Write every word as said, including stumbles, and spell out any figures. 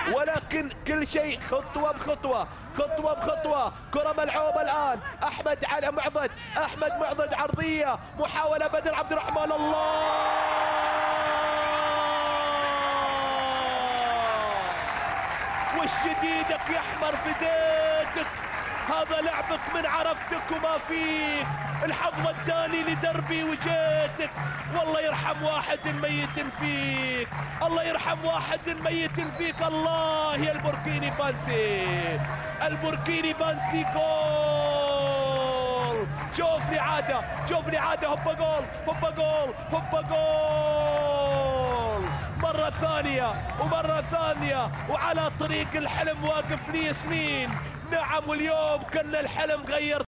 ولكن كل شيء خطوة بخطوة، خطوة بخطوة. كرة ملعوبة الآن، أحمد على معضد، أحمد معضد عرضية، محاولة بدر عبد الرحمن. الله، وش جديدك يا احمر في ديتك؟ هذا لعبك من عرفتك وما فيك. الحظ وداني لدربي وجيتك. والله يرحم واحد ميت فيك، الله يرحم واحد ميت فيك. الله يا البوركيني فانسي، البوركيني فانسي جول. شوف لي عادة، شوف لي عادة. هوبا جول، هوبا جول، هوبا جول. مرة ثانية ومرة ثانية، وعلى طريق الحلم واقف لي سنين. نعم، واليوم كان الحلم غير